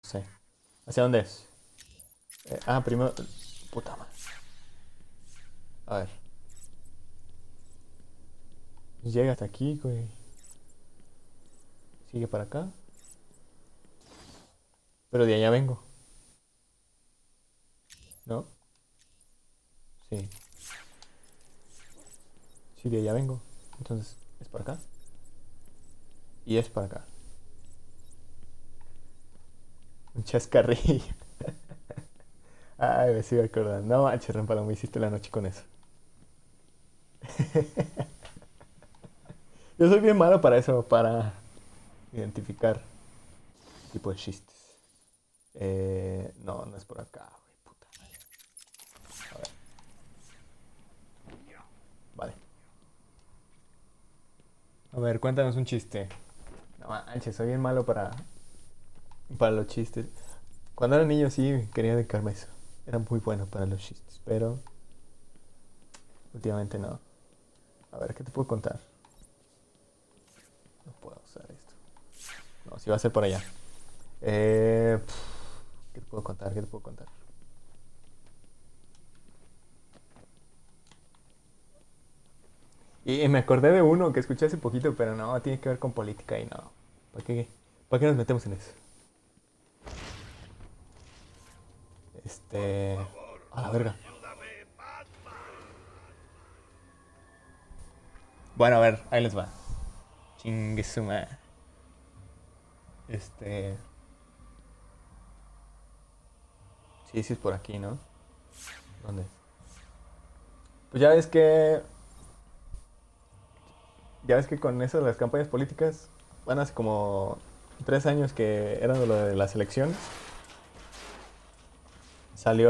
sé. ¿Hacia dónde es? Primero... Puta madre. A ver. Llega hasta aquí, güey. Sigue para acá. Pero de allá vengo, ¿no? Sí. Sí, de allá vengo. Entonces, es para acá. Y es para acá. Un chascarrillo. Ay, me sigo acordando. No manches, Rampalo, me hiciste la noche con eso. Yo soy bien malo para eso, para identificar tipo de chistes. No, no es por acá, güey, puta. A ver, vale. A ver, cuéntanos un chiste. No manches, soy bien malo para los chistes. Cuando era niño sí quería dedicarme a eso. Era muy bueno para los chistes, pero últimamente no. A ver, ¿qué te puedo contar? No puedo usar esto. No, sí va a ser por allá. ¿Qué te puedo contar? ¿Qué te puedo contar? Y me acordé de uno que escuché hace poquito, pero no, tiene que ver con política y no. ¿Para qué nos metemos en eso? Este... A la verga. Bueno, a ver, ahí les va. Chingue su madre. Este... Sí, sí es por aquí, ¿no? ¿Dónde? Pues ya ves que... Ya ves que con eso de las campañas políticas van hace como 3 años que eran lo de las elecciones. Salió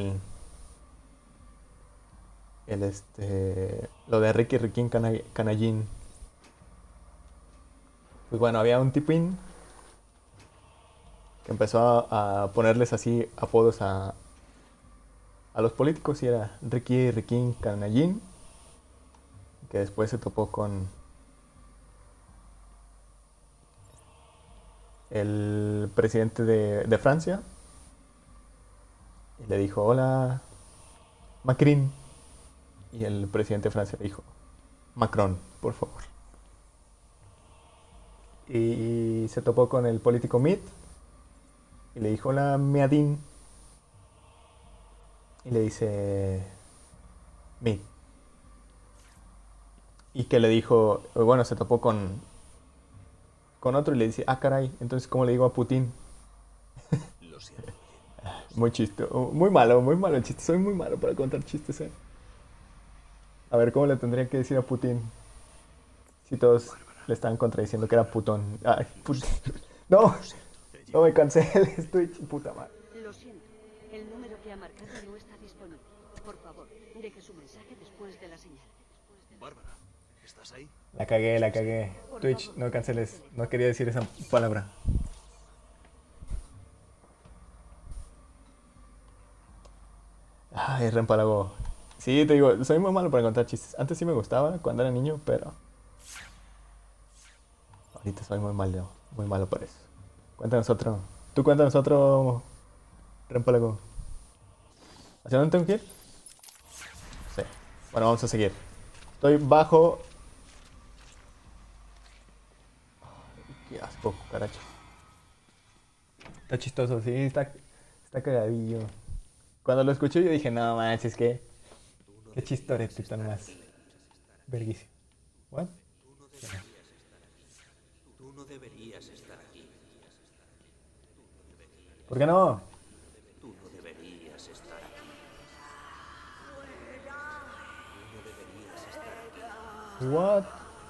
lo de Ricky Riquín Canallín. Pues bueno, había un tipín que empezó a ponerles así apodos a los políticos y era Ricky Riquín Canallín, que después se topó con el presidente de Francia y le dijo, hola, Macron. Y el presidente de Francia le dijo, Macron, por favor. Y se topó con el político Mitt y le dijo, hola, Meadín. Y le dice, Mitt. Y que le dijo, bueno, se topó con otro y le dice, caray, entonces, ¿cómo le digo a Putin? Muy chiste, muy malo el chiste, soy muy malo para contar chistes, eh. A ver, ¿cómo le tendría que decir a Putin si todos le estaban contradiciendo que era putón? Ay, Putin. No, no me canceles, estoy puta madre. Lo siento, el número que ha marcado no está disponible. Por favor, deje su mensaje después de la señal. Bárbara, ¿estás ahí? La cagué, la cagué. Por Twitch, favor, no deje su canceles, no teléfono. quería decir esa palabra. Ay, reempalago. Sí, te digo, soy muy malo para contar chistes. Antes sí me gustaba cuando era niño, pero ahorita soy muy malo para eso. Cuéntanos otro. Tú cuéntanos otro, reempalago. ¿Hacia dónde tengo que ir? Sí. Bueno, vamos a seguir. Estoy bajo. Qué asco, caracho. Está chistoso, sí, está cagadillo. Cuando lo escuché yo dije, no manches, qué chistorete tan más verguísimo. ¿What? Tú no deberías estar aquí. Tú no deberías estar aquí. ¿Por qué no? Tú no deberías estar aquí. Tú no deberías estar aquí. What?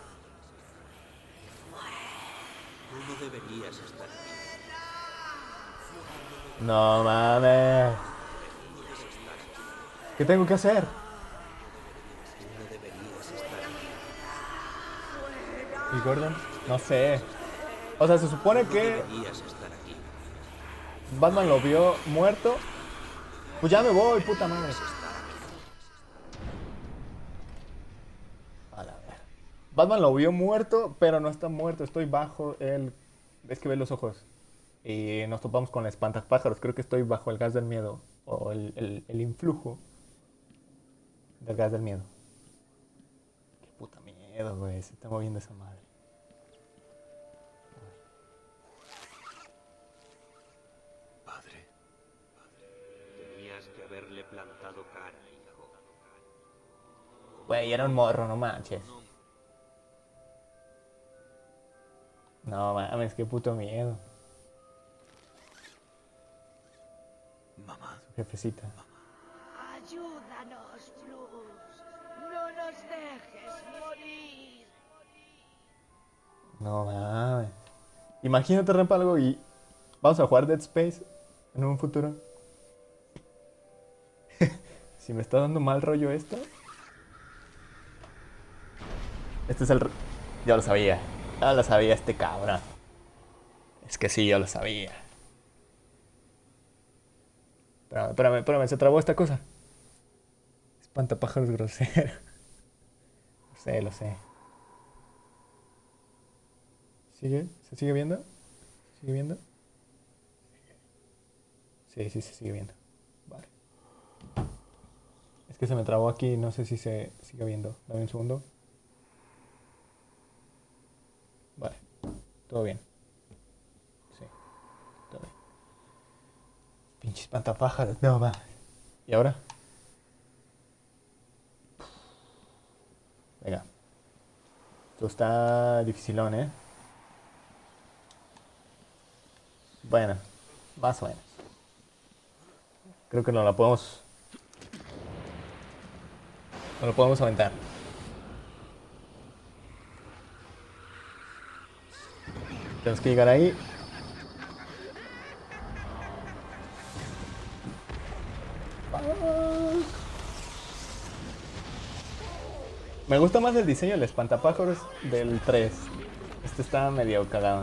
Tú no deberías estar aquí. No mames. ¿Qué tengo que hacer? Tú no deberías estar aquí. ¿Y Gordon? No sé. O sea, se Tú supone no que deberías estar aquí. Batman lo vio muerto. Pues ya me voy, puta madre. A la ver. Batman lo vio muerto, pero no está muerto. Estoy bajo él. Es que ve los ojos. Y nos topamos con el espantapájaros. Creo que estoy bajo el gas del miedo. O el influjo del gas del miedo. Qué puta miedo, güey. Se está moviendo esa madre. Padre. Tenías que haberle plantado cara, hijo. Güey, era un morro, no manches. No mames, qué puto miedo. Mamá. Su jefecita. Ayúdanos, Plus. No nos dejes morir. No mames. Imagínate, Rámpago, y vamos a jugar Dead Space en un futuro. Si me está dando mal rollo esto. Este es el... Ya lo sabía. Ya lo sabía este cabrón. Es que sí, yo lo sabía. Espérame, se trabó esta cosa. Espantapájaros grosero. Lo sé. ¿Sigue? ¿Se sigue viendo? ¿Sigue viendo? Sí, se sigue viendo. Vale. Es que se me trabó aquí, no sé si se sigue viendo. Dame un segundo. Vale. Todo bien. Sí. Todo bien. Pinches espantapájaros. No, va. ¿Y ahora? Venga. Esto está dificilón, ¿eh? Bueno, más o menos. Creo que no la podemos... No lo podemos aventar. Tenemos que llegar ahí. Me gusta más el diseño del espantapájaros del 3. Este está medio cagado.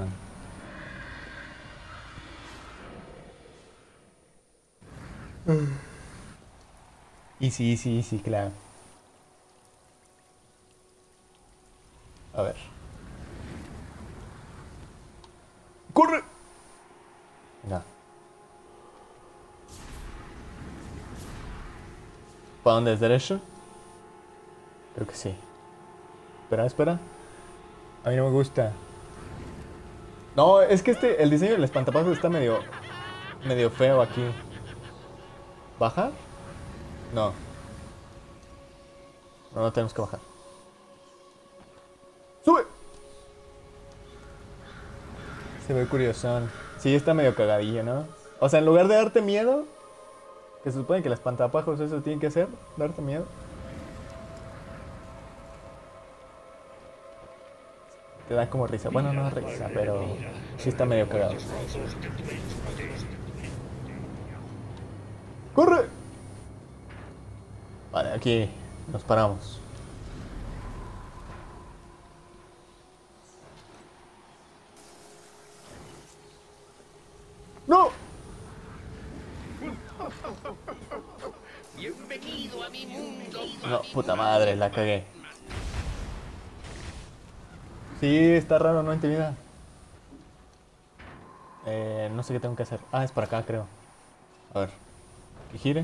Easy, claro. A ver. ¡Corre! Venga. ¿Para dónde es derecho? Creo que sí. Espera. A mí no me gusta. No, es que el diseño del espantapájaros está medio feo aquí. ¿Baja? No. No tenemos que bajar. ¡Sube! Se ve curiosón. Sí, está medio cagadillo, ¿no? O sea, en lugar de darte miedo, que se supone que el espantapájaros eso tiene que hacer, darte miedo. Te da como risa. Bueno, no risa, pero sí está medio cagado. ¡Corre! Vale, aquí nos paramos. ¡No! Bienvenido a mi mundo. No, puta madre, la cagué. Sí, está raro, no intimida. No sé qué tengo que hacer. Ah, es para acá, creo. A ver. Que gire.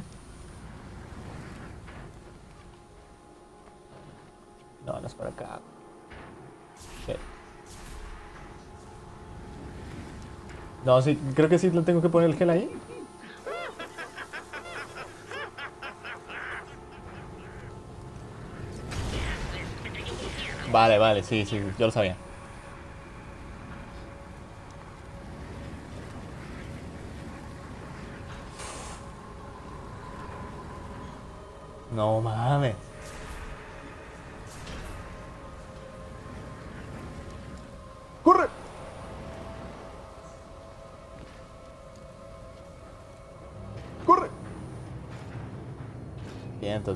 No, no es para acá. ¿Qué? No, sí, creo que sí le tengo que poner el gel ahí. Vale, sí, yo lo sabía. No mames. ¡Corre! ¡Corre! Vientos.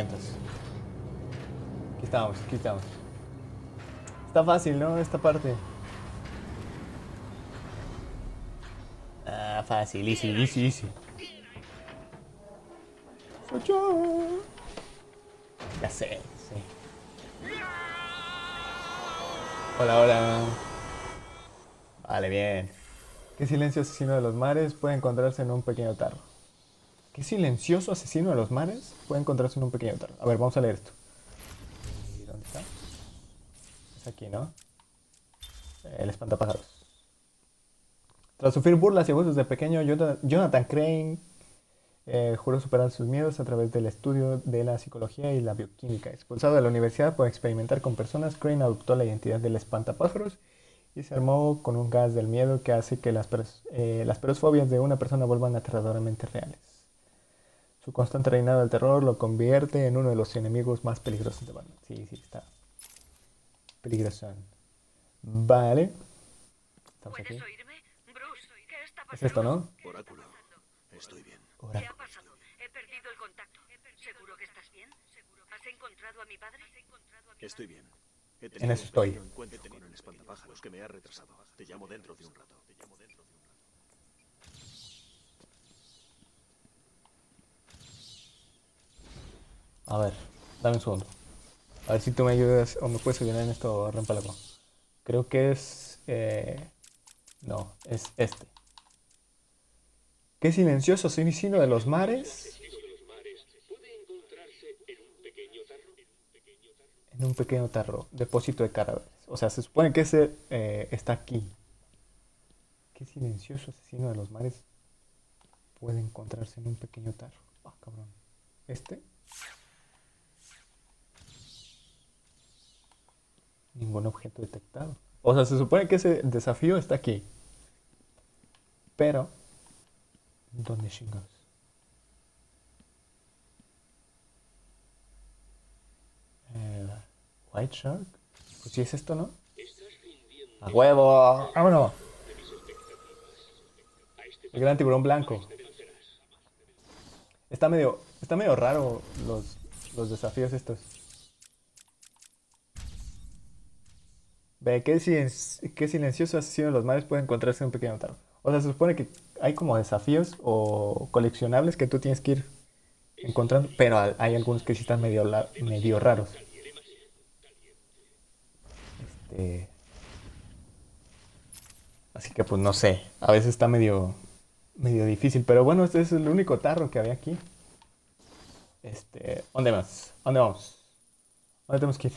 Aquí estamos. Está fácil, ¿no? Esta parte. Ah, fácil, easy. Soy yo. Ya sé, sí. Hola. Vale, bien. ¿Qué silencio asesino de los mares puede encontrarse en un pequeño tarro? ¿Qué silencioso asesino de los mares puede encontrarse en un pequeño tarro? A ver, vamos a leer esto. ¿Y dónde está? Es aquí, ¿no? El espantapájaros. Tras sufrir burlas y abusos de pequeño, Jonathan Crane juró superar sus miedos a través del estudio de la psicología y la bioquímica. Expulsado de la universidad por experimentar con personas, Crane adoptó la identidad del espantapájaros y se armó con un gas del miedo que hace que las peores fobias de una persona vuelvan aterradoramente reales. Su constante reinado del terror lo convierte en uno de los enemigos más peligrosos de Batman. Sí, está peligroso. Vale. Estamos aquí. ¿Puedes oírme? Bruce, ¿qué está pasando? Es esto, ¿no? Oráculo, estoy bien. ¿Qué ha pasado? He perdido el contacto. ¿Seguro que estás bien? ¿Has encontrado a mi padre? Estoy bien. He En tenido eso estoy. un pequeño encuentro con el espantapájaros que me ha retrasado. Te llamo dentro de un rato. A ver, dame un segundo. A ver si tú me ayudas o me puedes ayudar en esto, Rempalaco. Creo que es... no, es este. ¿Qué silencioso asesino de los mares? En un pequeño tarro. Depósito de cadáveres. O sea, se supone que ese está aquí. ¿Qué silencioso asesino de los mares puede encontrarse en un pequeño tarro? Ah, cabrón. ¿Este? Ningún objeto detectado. O sea, se supone que ese desafío está aquí. Pero... ¿dónde chingados? White Shark. Pues si es esto, ¿no? ¡A huevo! ¡Vámonos! El gran tiburón blanco. Está medio raro los desafíos estos. Ve, ¿qué silencioso asesino de los mares puede encontrarse en un pequeño tarro? O sea, se supone que hay como desafíos o coleccionables que tú tienes que ir encontrando, pero hay algunos que sí están medio raros. Así que pues no sé, a veces está medio difícil, pero bueno, este es el único tarro que había aquí. ¿Dónde más? ¿Dónde vamos? ¿Dónde tenemos que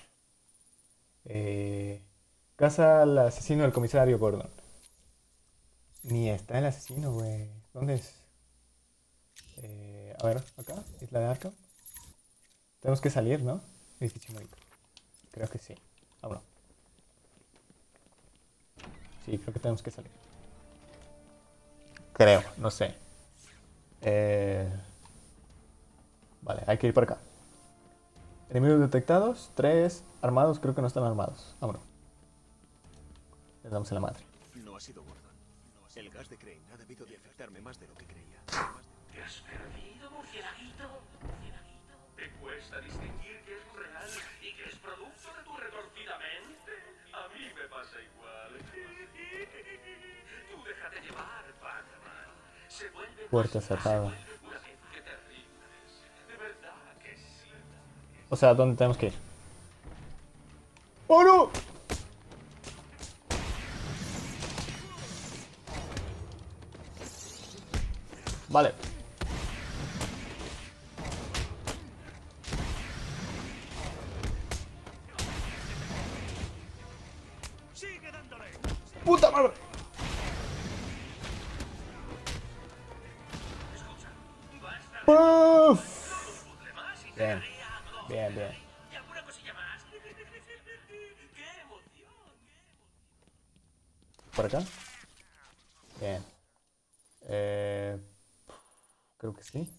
ir? Casa al asesino del comisario Gordon. Ni está el asesino, güey. ¿Dónde es? A ver, acá, Isla de Arkham. Tenemos que salir, ¿no? Edificio médico. Creo que sí. Vámonos. Sí, creo que tenemos que salir. Creo, no sé. Vale, hay que ir por acá. Enemigos detectados. 3 armados, creo que no están armados. Vámonos. Les damos en la madre. No ha sido Gordon. El gas de Crane ha debido de afectarme más de lo que creía. ¿Te has perdido, murcielaguito? ¿Te cuesta distinguir qué es real y qué es producto de tu retorcida mente? A mí me pasa igual. Tú déjate llevar, Batman. Se vuelve Puerta más cerrada. fácil una vez que te rindes. De verdad que sí. O sea, ¿dónde tenemos que ir? ¡Oh, no! Vale. ¡Puta madre! ¡Uf! Bien, bien, bien. Y alguna cosilla más. ¡Qué emoción! ¿Por acá? Bien. Creo que sí.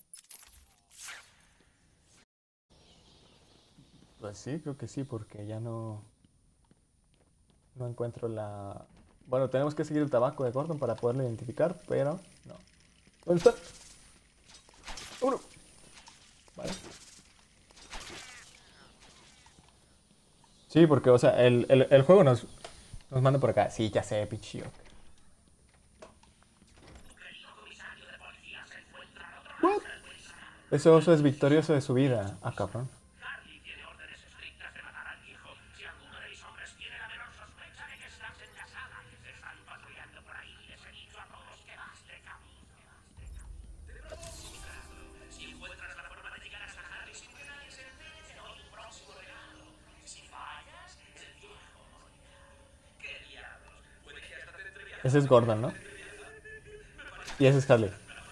Pues sí, creo que sí, porque ya no encuentro la... Bueno, tenemos que seguir el tabaco de Gordon para poderlo identificar, pero no. ¿Dónde está? ¡Uno! Vale. Sí, porque, o sea, el juego nos manda por acá. Sí, ya sé, pichillo. ¿What? Ese oso es victorioso de su vida. Ah, cabrón. Harley tiene órdenes estrictas de matar al viejo. Si alguno de mis hombres tiene la menor sospecha de que estás en la sala, están patrullando por ahí y les Ese es Gordon, ¿no? Y ese es Harley.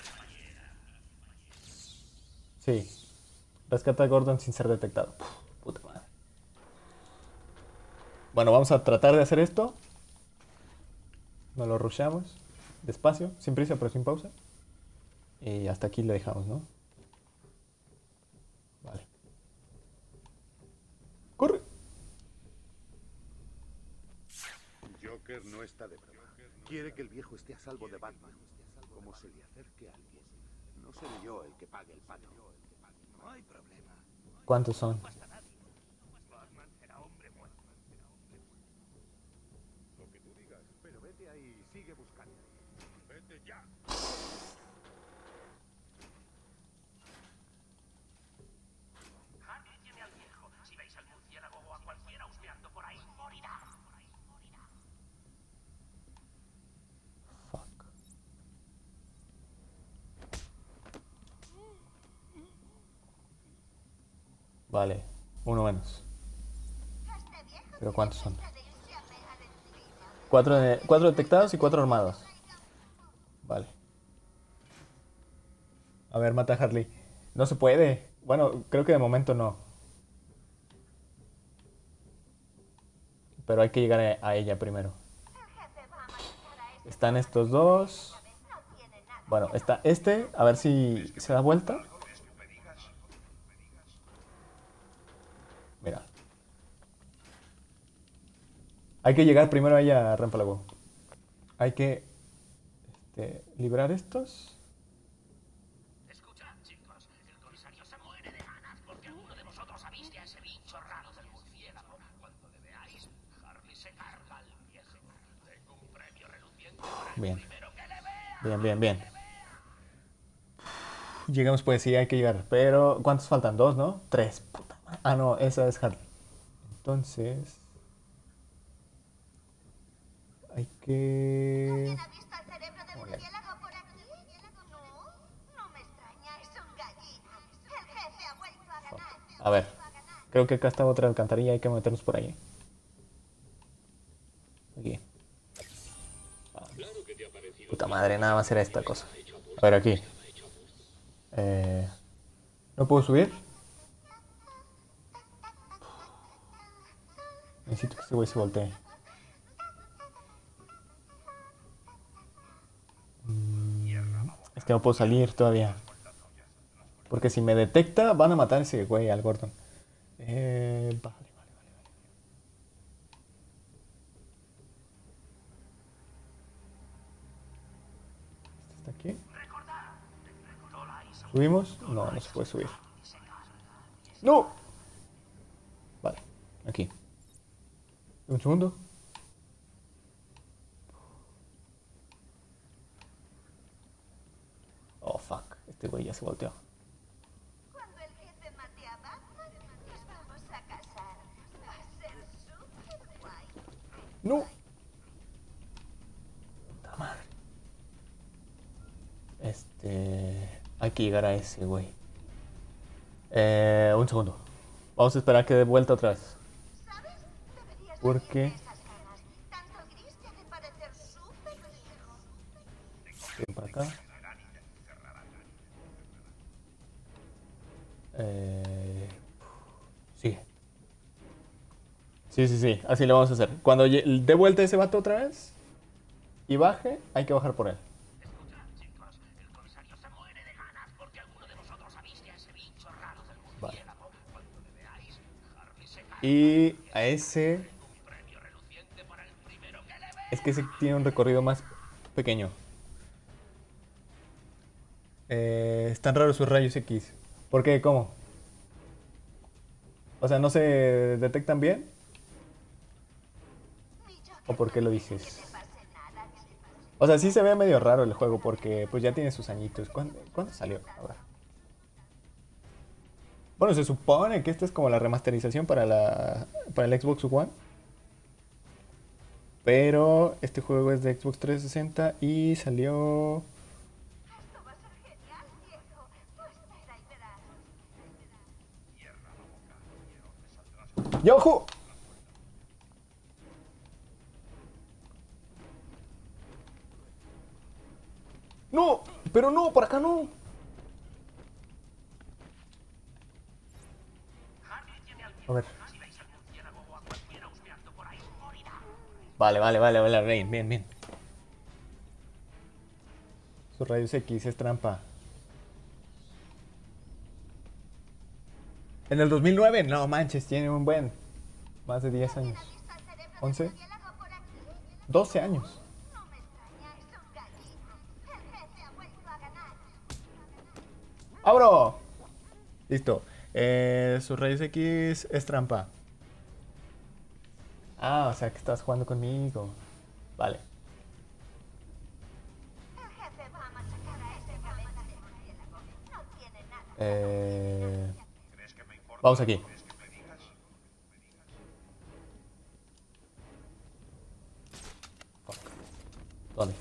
Sí. Rescata a Gordon sin ser detectado. Puf, puta madre. Bueno, vamos a tratar de hacer esto. Nos lo rushamos. Despacio, sin prisa pero sin pausa. Y hasta aquí le dejamos, ¿no? Vale. ¡Corre! Joker no está de broma. Quiere que el viejo esté a salvo de Batman. Como se le acerque a alguien. No seré yo el que pague el pato. No hay problema. ¿Cuántos son? Batman será hombre muerto. Lo que tú digas. Pero vete ahí y sigue buscando. Vete ya. Harley tiene al viejo. Si veis al murciélago o a cualquiera husmeando por ahí, morirá. Fuck. Vale, uno menos. ¿Pero cuántos son? Cuatro detectados y 4 armados. Vale. A ver, mata a Harley. No se puede. Bueno, creo que de momento no. Pero hay que llegar a ella primero. Están estos dos. Bueno, está este. A ver si se da vuelta. Mira. Hay que llegar primero a ella, Rampalago. Hay que librar estos. Escuchad, chicos. El comisario se muere de ganas porque alguno de vosotros ha visto a ese bicho raro del murciélago. Cuando le veáis, Harley se carga al viejo. Tengo un premio reluciente para el Bien. primero que le vea. Bien, bien, bien. Llegamos pues, sí, hay que llegar. Pero, ¿cuántos faltan? 2, ¿no? 3. Puta madre. Ah, no, esa es Harley. Entonces... hay que... ¿Ha visto al cerebro del murciélago por aquí? No me extraña, es un gallina. El jefe ha vuelto a ganar. A ver, creo que acá está otra alcantarilla, hay que meternos por ahí. Aquí. Puta madre, nada más era esta cosa. A ver, aquí. ¿No puedo subir? Necesito que ese güey se voltee. Es que no puedo salir todavía. Porque si me detecta, van a matar a ese güey, al Gordon. Vale. ¿Está aquí? ¿Subimos? No, no se puede subir. ¡No! Vale, aquí. Un segundo. Oh, fuck. Este güey ya se volteó. Cuando el jefe mate a Batman, nos vamos a casar. Va a ser súper guay. ¡No! Puta madre. Hay que llegar a ese güey. Un segundo. Vamos a esperar que dé vuelta otra vez. ¿Sabes? Deberías ¿Por venirte qué? esas ganas. Tanto gris te hace parecer súper viejo. Ven para acá. Sigue. Sí. Así lo vamos a hacer. Cuando dé vuelta ese vato otra vez y baje, hay que bajar por él. Escuchad, chicos. El comisario se muere de ganas porque alguno de vosotros ha visto a ese bicho raro del murciélago. Cuando le veáis, Harley se carga. Y a ese... Un premio reluciente para el primero que le vea. es que ese tiene un recorrido más pequeño. Están raros sus rayos X. ¿Por qué? ¿Cómo? O sea, ¿no se detectan bien? ¿O por qué lo dices? O sea, sí se ve medio raro el juego porque pues ya tiene sus añitos. ¿Cuándo salió? A ver. Bueno, se supone que esta es como la remasterización para el Xbox One. Pero este juego es de Xbox 360 y salió... Esto va a ser genial, viejo. Tú espera y verás. ¡Yojo! No, pero no, por acá no. A ver. Vale, Rain, bien. Su rayos X es trampa. En el 2009, no manches, tiene un buen. Más de 10 años. 11. 12 años. No me extraña, es un gallina. El jefe ha vuelto a ganar. ¡Abro! Listo. Su rayos X es trampa. Ah, o sea que estás jugando conmigo. Vale. El jefe va a machacar a ese cabeza de murciélago. No tiene nada. Vamos aquí. Fuck. ¿Dónde?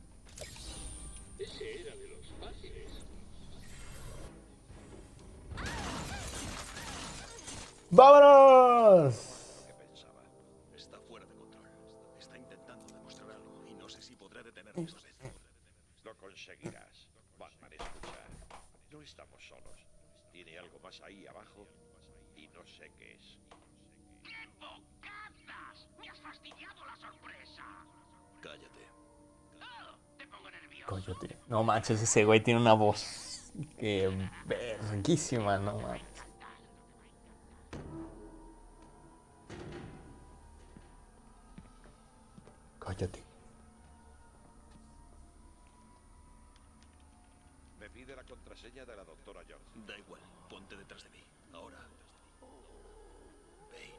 ¡Vámonos! ¿Qué pensaba? Está fuera de control. Está intentando demostrar algo y no sé si podré detenerlo esta vez. Lo conseguirás. Batman, escucha. No estamos solos. Tiene algo más ahí abajo y no sé qué es. ¡Qué bocadas! ¡Me has fastidiado la sorpresa! Cállate. ¡Oh! Te pongo nervioso. Coyote. No manches, ese güey tiene una voz que riquísima, no manches. Coyote. Me pide la contraseña de la doctora Jones. Da igual. Ponte detrás de mí. Ahora. Bane.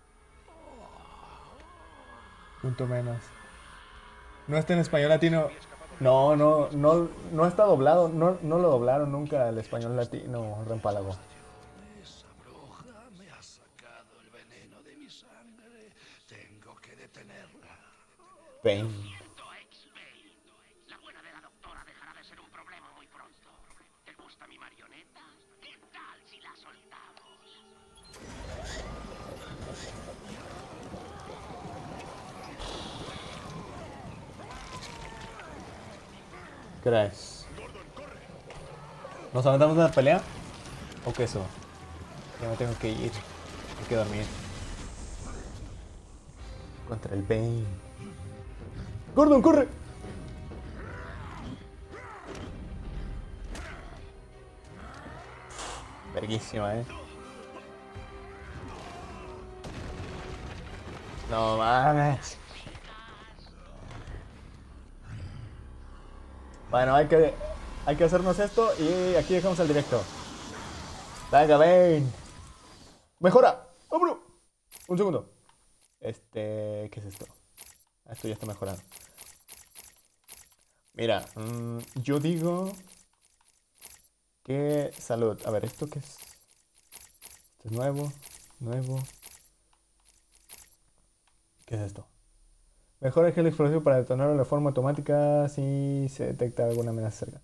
Punto menos. No está en español latino. No está doblado. No lo doblaron nunca al español latino, Rempálago. Esa bruja me ha sacado el veneno de mi sangre. Tengo que detenerla. Bane. Cierto, ex-Bane. La buena de la doctora dejará de ser un problema muy pronto. ¿Te gusta mi marioneta? ¿Qué tal si la soltamos? ¿Qué hora es? ¿Nos aventamos una pelea? ¿O qué eso? Ya me tengo que ir. Hay que dormir. Contra el Bane. ¡Gordon, corre! Verguísima, No mames. Bueno, hay que hacernos esto y aquí dejamos el directo. Venga, Bane. ¡Mejora! ¡Vámonos! Un segundo. ¿Qué es esto? Esto ya está mejorado. Mira, yo digo que salud. A ver, ¿esto qué es? Esto es nuevo. ¿Qué es esto? Mejora el gel explosivo para detonarlo de forma automática si se detecta alguna amenaza cerca.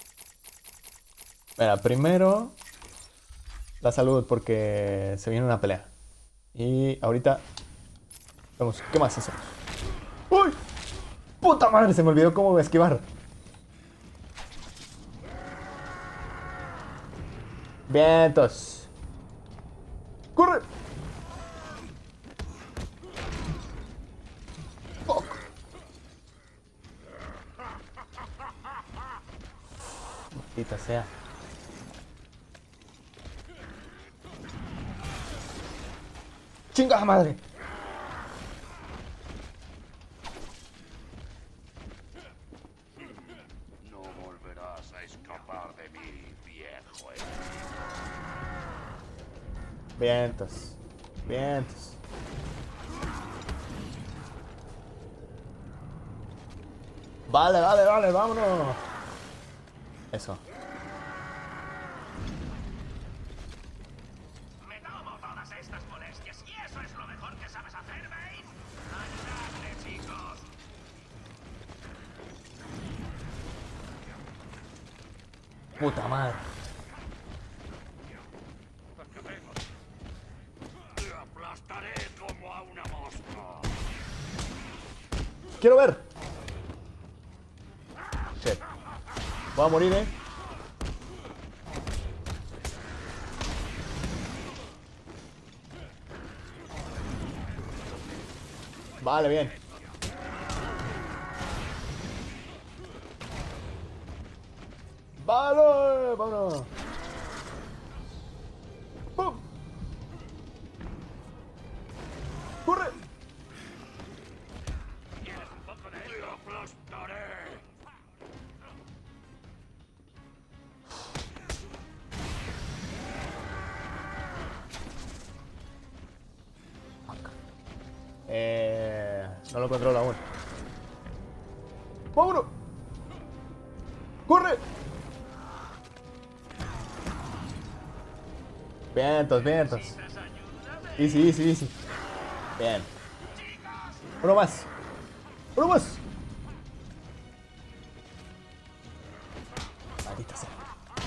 Mira, primero la salud porque se viene una pelea. Y ahorita vamos, ¿qué más hacemos? ¡Uy! ¡Puta madre! Se me olvidó cómo esquivar. Vientos. ¡Corre! Fuck. Maldita sea. ¡Chingada madre! No volverás a escapar de mí, viejo. Vientos. Vientos. Vale, vámonos. Eso. Me tomo todas estas molestias y eso es lo mejor que sabes hacer, Bane. ¡Ayudadle, chicos! Puta madre. Te aplastaré como a una mosca. Quiero ver. Shit. Voy a morir, Vale, bien. Vale, vámonos. ¡Pum! ¡Corre! No lo controlo aún. ¡Vámonos! ¡Corre! Vientos, vientos. Easy, easy, easy. Bien. Uno más. Uno más. Maldita sea.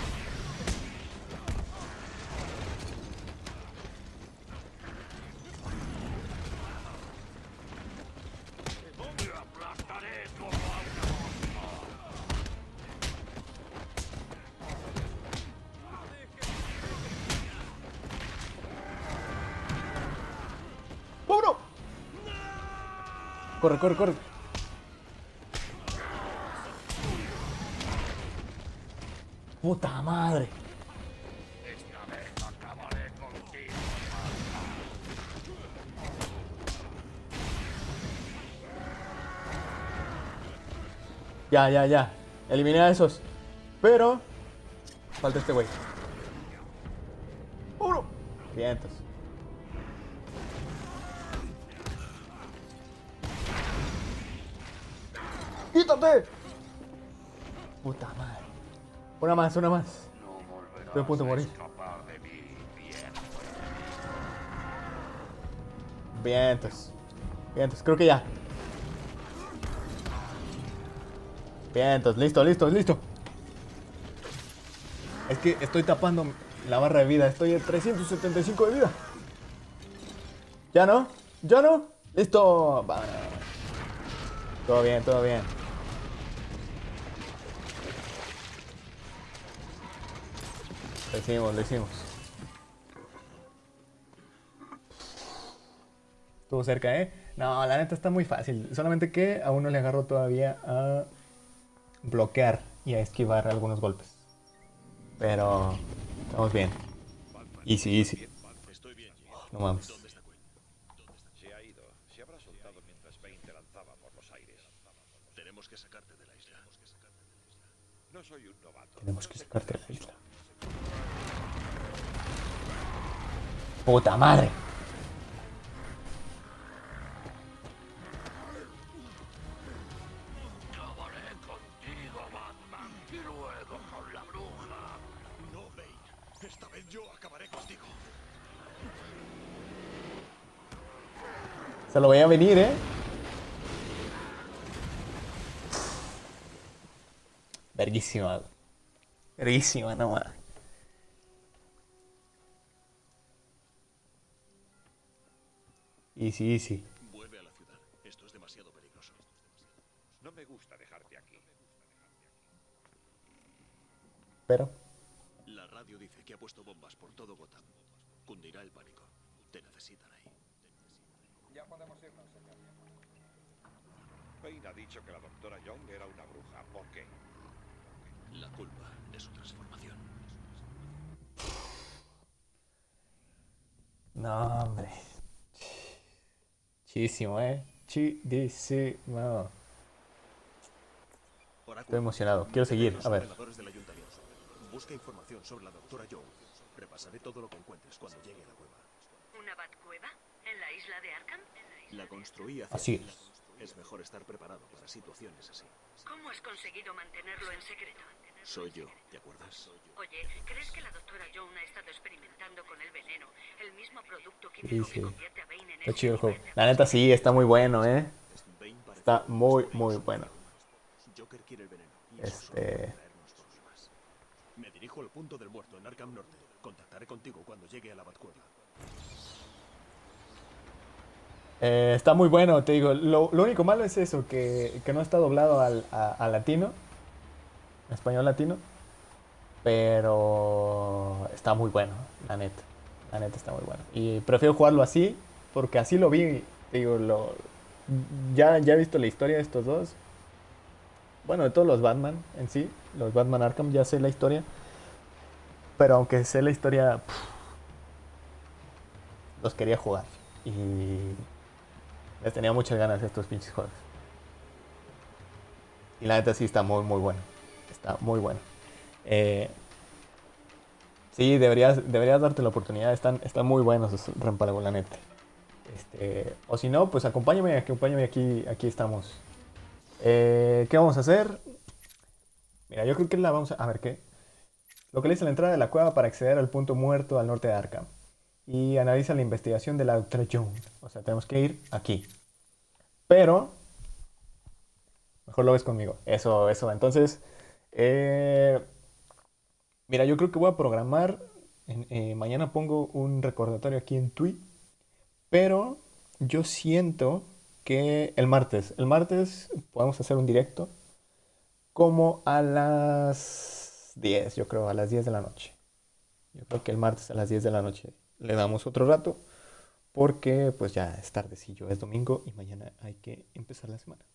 ¡Vámonos! Corre, corre, corre. Puta madre. Ya, ya, ya. Eliminé a esos. Pero falta este güey. ¡Vámonos! Vientos. ¡Quítate! Puta madre. Una más, una más. Estoy a punto de morir. Vientos. Vientos, creo que ya. Vientos, listo, listo, listo. Es que estoy tapando la barra de vida. Estoy en 375 de vida. ¿Ya no? ¿Ya no? Listo. Vámonos. Todo bien, todo bien. Lo hicimos, lo hicimos. Estuvo cerca, ¿eh? No, la neta está muy fácil. Solamente que a uno le agarro todavía a bloquear y a esquivar algunos golpes. Pero estamos bien. Easy, easy. No mames. Se ha ido. Se habrá soltado mientras Bane te lanzaba por los aires. Tenemos que sacarte de la isla. No soy un novato. Tenemos que sacarte de la isla. ¡Puta madre! Acabaré contigo, Batman, y luego con la bruja. No, Bane. Esta vez yo acabaré contigo. Se lo voy a venir, ¿eh? Verguísima. Verguísima, no más. Easy, easy. Vuelve a la ciudad. Esto es demasiado peligroso. No me gusta dejarte aquí. Pero La radio dice que ha puesto bombas por todo Gotham. Cundirá el pánico. Te necesitan ahí. Ya podemos irnos, señor. Bane ha dicho que la doctora Young era una bruja. ¿Por qué? La culpa de su transformación. no, hombre. Chidísimo, Chidísimo. Estoy emocionado. Quiero seguir. A ver. Del ayuntamiento. Busca información sobre la doctora Young. Repasaré todo lo que encuentres cuando llegue a la cueva. ¿Una Batcueva? ¿En la isla de Arkham? La construí hace Así años. Es mejor estar preparado para situaciones así. ¿Cómo has conseguido mantenerlo en secreto? Soy yo, ¿te acuerdas? Oye, ¿crees que la doctora Young ha estado experimentando con el veneno? El mismo producto Sí, químico sí. que convierte a Bane en Está ese chido el juego. super La neta sí, está muy bueno, Bane parece Está que muy, los muy Banes bueno. Joker quiere el veneno. Y eso solo puede traernos problemas. Me dirijo al punto del muerto en Arkham Norte. Contactaré contigo cuando llegue a la Batcueva. Está muy bueno, te digo. Lo único malo es eso, que no está doblado al latino. en español latino, pero está muy bueno, la neta. La neta está muy bueno. Y prefiero jugarlo así, porque así lo vi. Digo, ya he visto la historia de estos dos. Bueno, de todos los Batman en sí, los Batman Arkham, ya sé la historia. Pero aunque sé la historia, los quería jugar. Y les tenía muchas ganas de estos pinches juegos. Y la neta sí está muy, muy bueno. Está muy bueno. Eh, sí, deberías darte la oportunidad. Están muy buenos esos Reempalago, la neta. O si no, pues acompáñame aquí estamos. ¿Qué vamos a hacer? Mira, yo creo que la vamos a ver qué. Localiza la entrada de la cueva para acceder al punto muerto al norte de Arkham. Y analiza la investigación de la Dra. Jones. O sea, tenemos que ir aquí. Pero mejor lo ves conmigo. Eso. Entonces, eh, mira, yo creo que voy a programar. Mañana pongo un recordatorio aquí en Tweet. Pero yo siento que el martes podemos hacer un directo como a las 10, yo creo, a las 10 de la noche. Yo creo que el martes a las 10 de la noche le damos otro rato porque pues ya es tardecillo, es domingo y mañana hay que empezar la semana.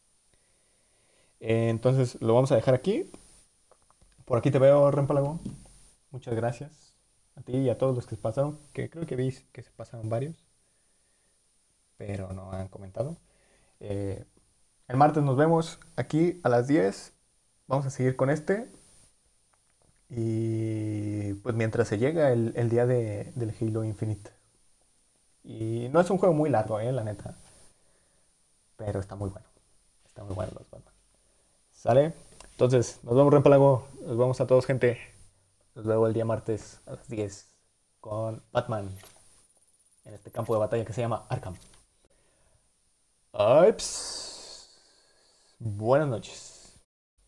Entonces lo vamos a dejar aquí. Por aquí te veo, Rempalago. Muchas gracias a ti y a todos los que se pasaron, que creo que vi que se pasaron varios, pero no han comentado. Eh, el martes nos vemos aquí a las 10. Vamos a seguir con este. Y pues mientras se llega el día del Halo Infinite. Y no es un juego muy largo, la neta. Pero está muy bueno. Está muy bueno los Batman. ¿Sale? Entonces, nos vemos, Rempalago. Nos vemos a todos, gente. Nos vemos el día martes a las 10 con Batman en este campo de batalla que se llama Arkham. Buenas noches.